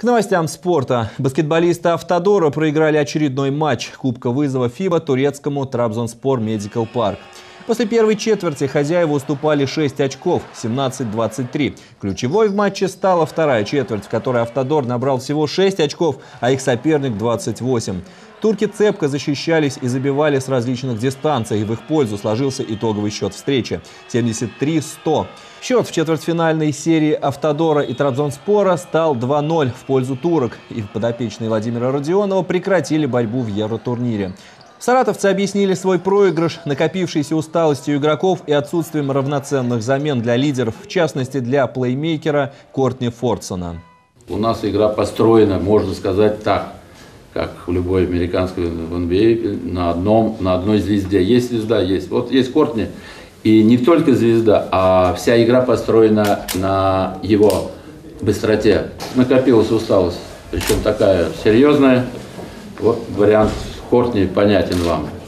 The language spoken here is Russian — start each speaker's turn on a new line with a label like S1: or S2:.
S1: К новостям спорта. Баскетболисты Автодора проиграли очередной матч Кубка вызова ФИБА турецкому Трабзонспор Медикал Парк. После первой четверти хозяева уступали 6 очков – 17-23. Ключевой в матче стала вторая четверть, в которой Автодор набрал всего 6 очков, а их соперник – 28. Турки цепко защищались и забивали с различных дистанций. В их пользу сложился итоговый счет встречи – 73-100. Счет в четвертьфинальной серии Автодора и Трабзонспора стал 2-0 в пользу турок. И подопечные Владимира Родионова прекратили борьбу в Евротурнире. Саратовцы объяснили свой проигрыш накопившейся усталостью игроков и отсутствием равноценных замен для лидеров, в частности для плеймейкера Кортни Фордсона.
S2: У нас игра построена, можно сказать так, как в любой американской в NBA, на одной звезде. Есть звезда, есть. Вот есть Кортни, и не только звезда, а вся игра построена на его быстроте. Накопилась усталость, причем такая серьезная. Вот вариант Кортни понятен вам.